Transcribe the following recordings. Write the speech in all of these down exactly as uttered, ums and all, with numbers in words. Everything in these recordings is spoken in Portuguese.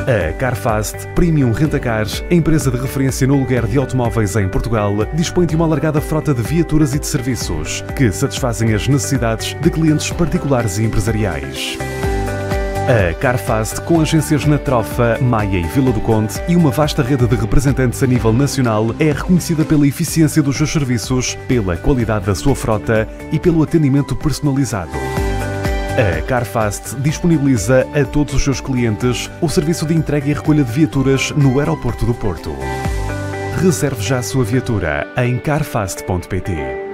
A Carfast Premium Rentacars, a empresa de referência no aluguer de automóveis em Portugal, dispõe de uma alargada frota de viaturas e de serviços que satisfazem as necessidades de clientes particulares e empresariais. A Carfast, com agências na Trofa, Maia e Vila do Conde e uma vasta rede de representantes a nível nacional, é reconhecida pela eficiência dos seus serviços, pela qualidade da sua frota e pelo atendimento personalizado. A Carfast disponibiliza a todos os seus clientes o serviço de entrega e recolha de viaturas no aeroporto do Porto. Reserve já a sua viatura em carfast ponto pt.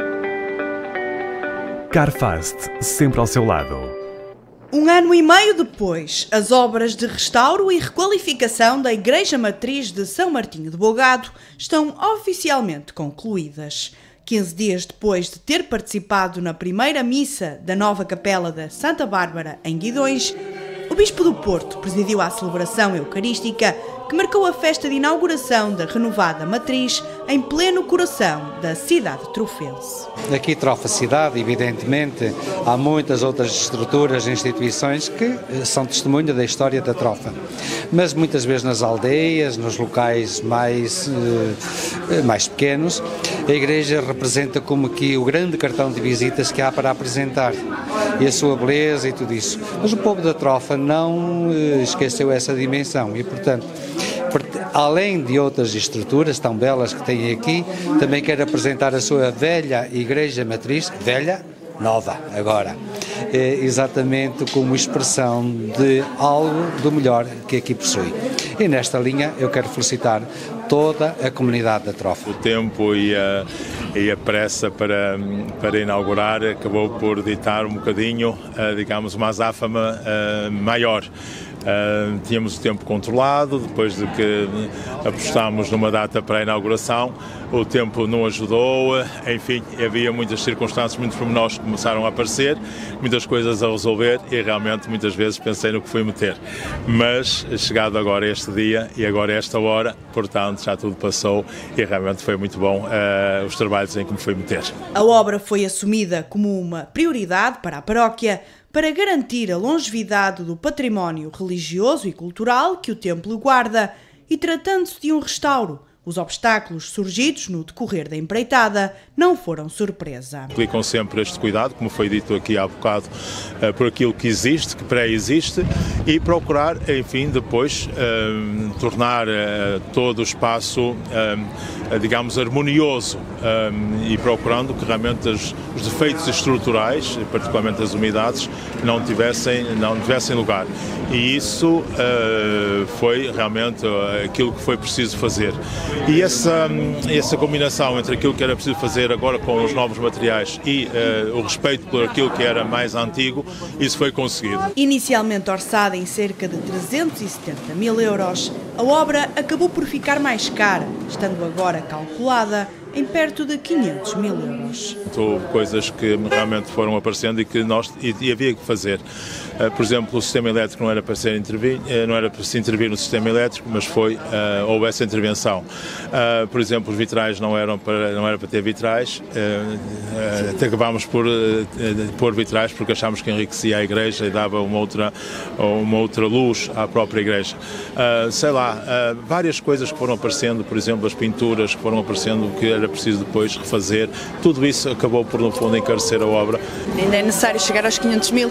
Carfast, sempre ao seu lado. Um ano e meio depois, as obras de restauro e requalificação da Igreja Matriz de São Martinho de Bogado estão oficialmente concluídas. quinze dias depois de ter participado na primeira missa da nova capela da Santa Bárbara em Guidões, o Bispo do Porto presidiu a celebração eucarística que marcou a festa de inauguração da renovada matriz em pleno coração da cidade trofense. Aqui Trofa cidade, evidentemente, há muitas outras estruturas e instituições que são testemunho da história da Trofa, mas muitas vezes nas aldeias, nos locais mais, mais pequenos, a igreja representa como que o grande cartão de visitas que há para apresentar e a sua beleza e tudo isso. Mas o povo da Trofa não esqueceu essa dimensão e, portanto, além de outras estruturas tão belas que tem aqui, também quero apresentar a sua velha igreja matriz, velha, nova agora, exatamente como expressão de algo do melhor que aqui possui. E nesta linha eu quero felicitar toda a comunidade da Trofa. O tempo e a, e a pressa para, para inaugurar acabou por ditar um bocadinho, digamos, uma azáfama maior. Uh, tínhamos o tempo controlado, depois de que apostámos numa data para a inauguração, o tempo não ajudou, enfim, havia muitas circunstâncias, muitos pormenores que começaram a aparecer, muitas coisas a resolver e realmente muitas vezes pensei no que fui meter. Mas chegado agora este dia e agora esta hora, portanto já tudo passou e realmente foi muito bom uh, os trabalhos em que me fui meter. A obra foi assumida como uma prioridade para a paróquia, para garantir a longevidade do património religioso e cultural que o templo guarda, e tratando-se de um restauro, os obstáculos surgidos no decorrer da empreitada não foram surpresa. Aplicam sempre este cuidado, como foi dito aqui há bocado, por aquilo que existe, que pré-existe, e procurar, enfim, depois um, tornar uh, todo o espaço, um, digamos, harmonioso um, e procurando que realmente os, os defeitos estruturais, particularmente as umidades, não tivessem, não tivessem lugar. E isso uh, foi realmente aquilo que foi preciso fazer. E essa, essa combinação entre aquilo que era preciso fazer agora com os novos materiais e uh, o respeito por aquilo que era mais antigo, isso foi conseguido. Inicialmente orçada em cerca de trezentos e setenta mil euros, a obra acabou por ficar mais cara, estando agora calculada em perto de quinhentos mil euros. Houve coisas que realmente foram aparecendo e que nós e, e havia que fazer. Uh, por exemplo, o sistema elétrico não era para ser intervir, uh, não era para se intervir no sistema elétrico, mas foi, uh, houve essa intervenção. Uh, por exemplo, os vitrais não eram para, não era para ter vitrais, uh, uh, até acabámos por uh, pôr vitrais porque achámos que enriquecia a igreja e dava uma outra, uma outra luz à própria igreja. Uh, sei lá, uh, várias coisas que foram aparecendo, por exemplo, as pinturas que foram aparecendo que era preciso depois refazer, tudo isso acabou por, no fundo, encarecer a obra. Ainda é necessário chegar aos quinhentos mil?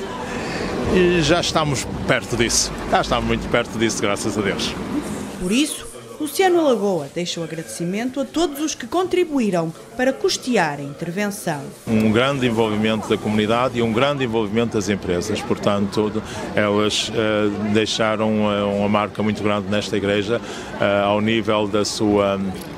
E já estamos perto disso, já estamos muito perto disso, graças a Deus. Por isso, Luciano Alagoa deixa o agradecimento a todos os que contribuíram para custear a intervenção. Um grande envolvimento da comunidade e um grande envolvimento das empresas, portanto, elas uh, deixaram uh, uma marca muito grande nesta igreja, uh, ao nível da sua...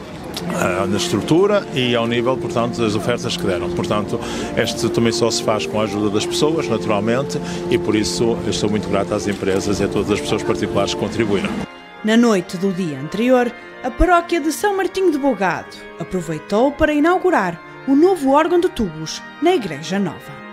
na estrutura e ao nível, portanto, das ofertas que deram. Portanto, este também só se faz com a ajuda das pessoas, naturalmente, e por isso eu estou muito grato às empresas e a todas as pessoas particulares que contribuíram. Na noite do dia anterior, a paróquia de São Martinho de Bogado aproveitou para inaugurar o novo órgão de tubos na Igreja Nova.